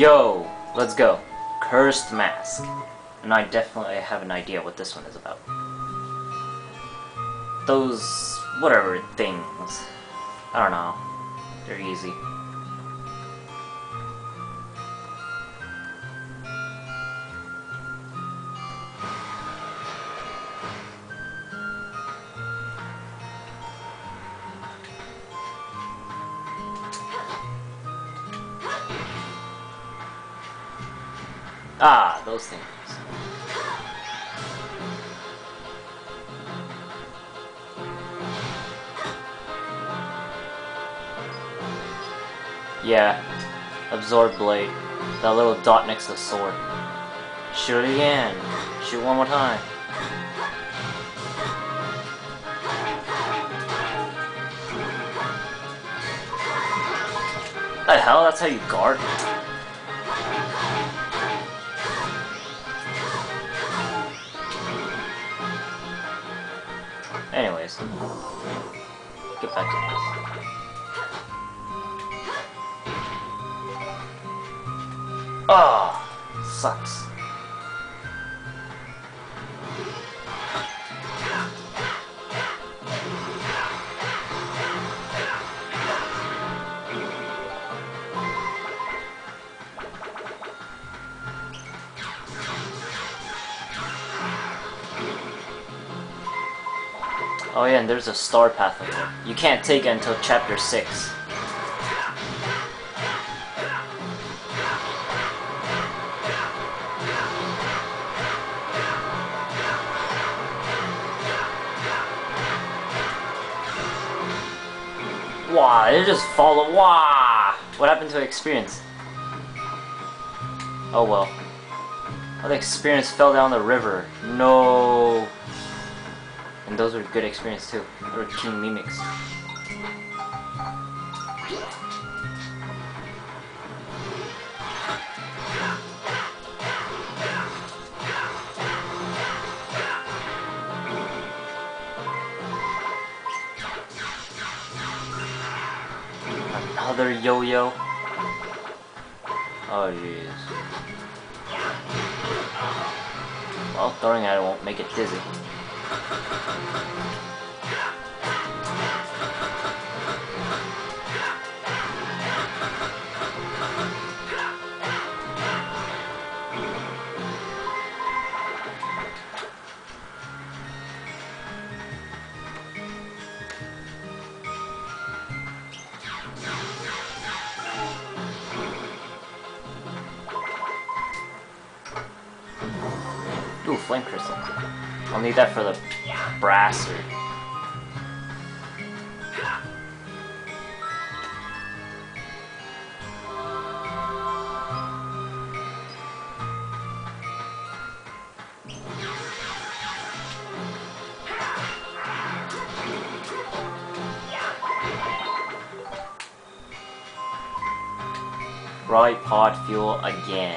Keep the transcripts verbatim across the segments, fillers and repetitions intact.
Yo, let's go. Cursed Mask. And I definitely have an idea what this one is about. Those, whatever, things. I don't know. They're easy. Ah, those things. Yeah, Absorb Blade. That little dot next to the sword. Shoot it again. Shoot one more time. The hell? That's how you guard? Anyways, get back to this. Ah, oh, sucks. Oh yeah, and there's a star pathway there. You can't take it until chapter six. Wow, it just followed. Wow! What happened to experience? Oh well. Oh, the experience fell down the river. No. And those were good experience too. They were King Mimics. Another yo-yo. Oh jeez. Well, throwing at it won't make it dizzy. Ooh, flame crystals. I'll need that for the brass or... Right pod fuel again.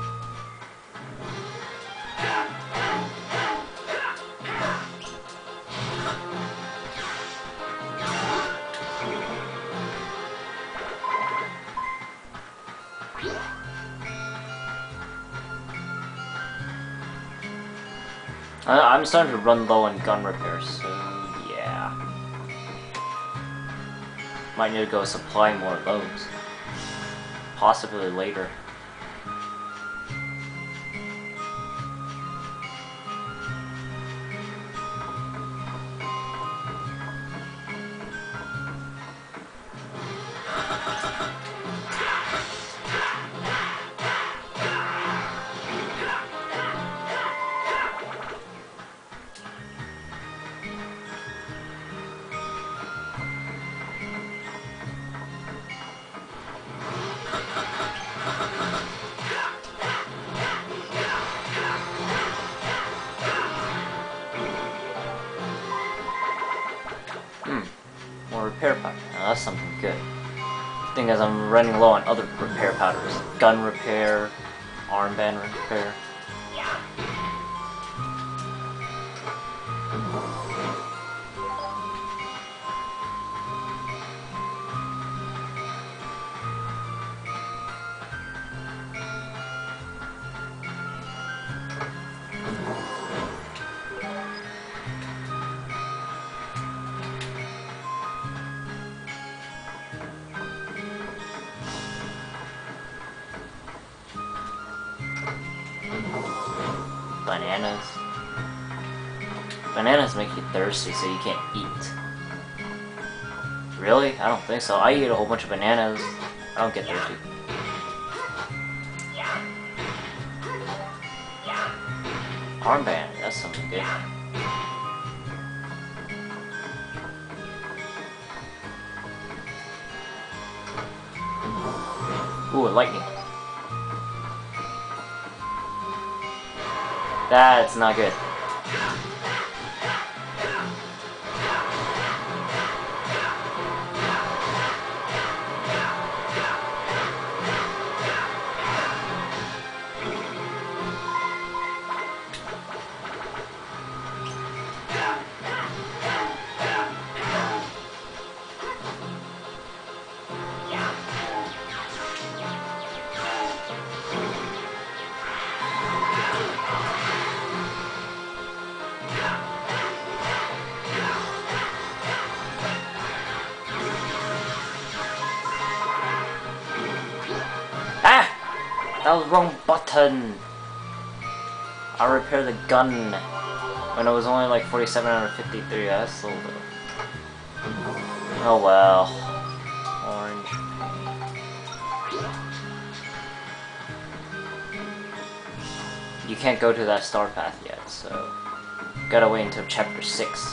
I'm starting to run low on gun repairs, so yeah. Might need to go supply more of those. Possibly later. Repair powder. Now that's something good. Thing is, I'm running low on other repair powders. Gun repair, armband repair. Bananas. Bananas make you thirsty, so you can't eat. Really? I don't think so. I eat a whole bunch of bananas. I don't get thirsty. Armband, that's something good. Ooh, lightning. That's not good. That was the wrong button. I'll repair the gun when it was only like forty-seven out of fifty-three. That's so little. Oh well. Orange paint. You can't go to that star path yet, so gotta wait until chapter six.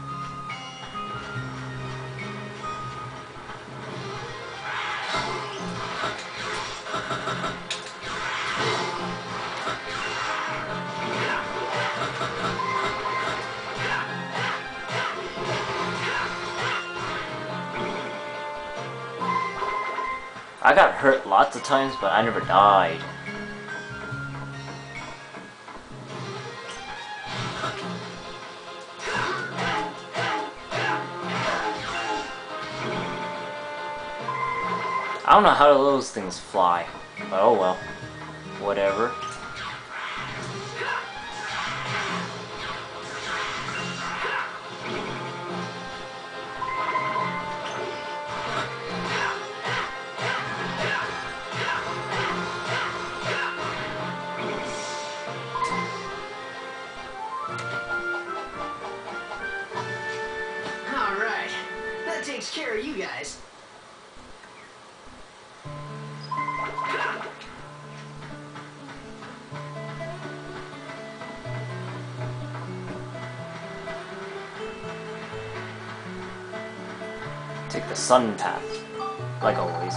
I got hurt lots of times, but I never died. I don't know how those things fly, but oh well. Whatever. Takes care of you guys. Take the sun path, like always.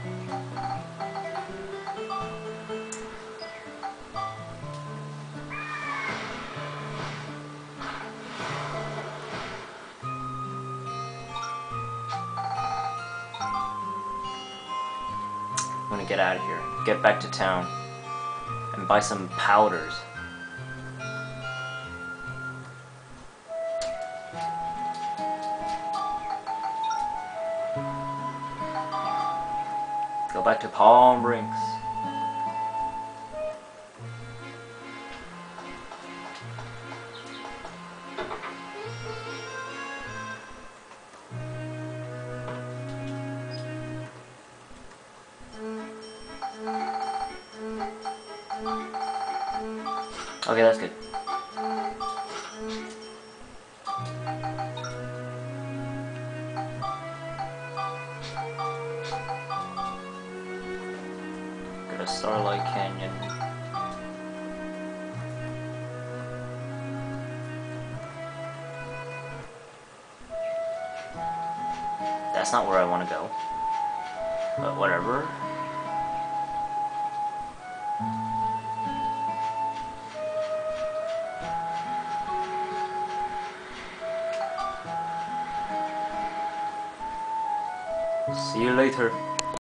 I'm gonna get out of here, get back to town, and buy some powders. Go back to Palm Brinks. Okay, that's good. Go to Starlight Canyon. That's not where I want to go. But whatever. See you later.